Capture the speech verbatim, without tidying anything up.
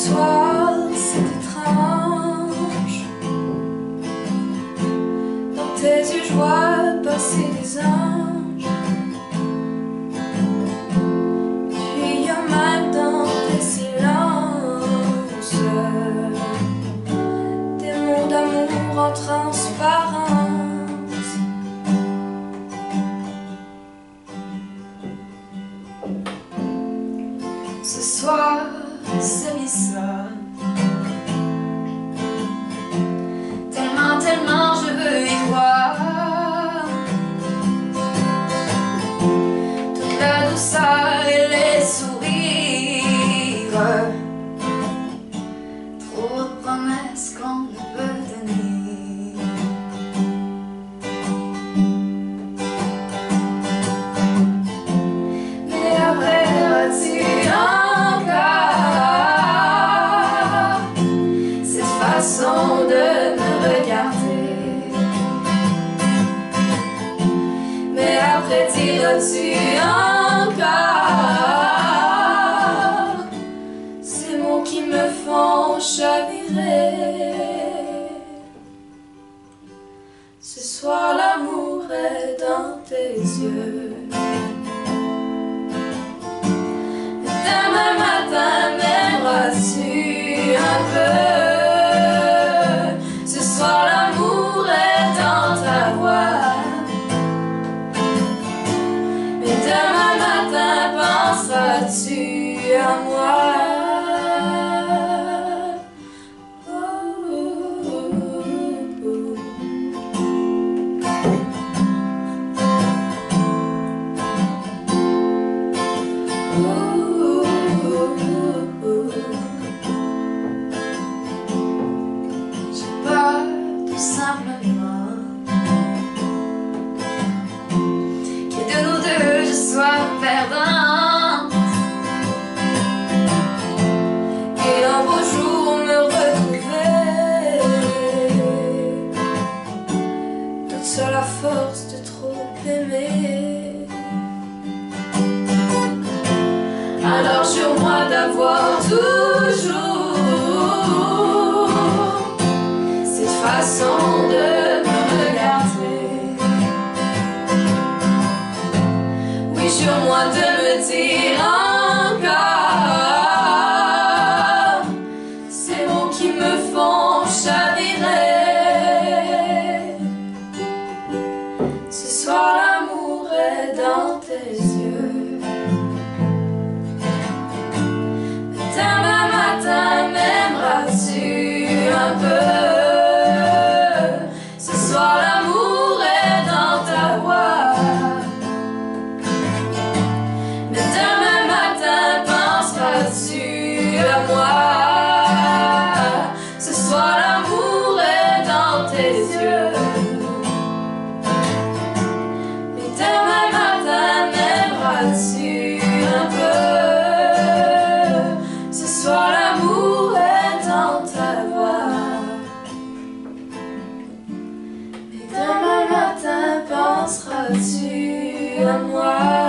soir, c'est étrange. Dans tes yeux, je vois passer des anges. Puis il y a même dans tes silences des mots d'amour en transparence. Ce soir, c'est Mélissa. Tellement, tellement je veux y voir toute la douceur et les sourires, trop de promesses qu'on ne peut tenir. Mais après, vas-tu façon de me regarder? Mais après diras-tu encore ces mots qui me font chavirer? Ce soir l'amour est dans tes yeux. Demain matin m'aimeras-tu un peu? Penseras-tu à moi? Oh, oh, oh, oh. J'ai peur tout simplement que de nous deux je sois perdant. Seule à force de trop aimer. Alors jure-moi d'avoir toujours cette façon de me regarder. Oui, jure-moi de me dire encore ces mots qui me font chavirer. Ce soir l'amour est dans tes yeux. Demain matin m'aimeras-tu un peu? Ce soir l'amour est dans ta voix. Mais demain matin penseras-tu à moi? Ce soir l'amour est dans tes yeux. Penseras-tu à moi?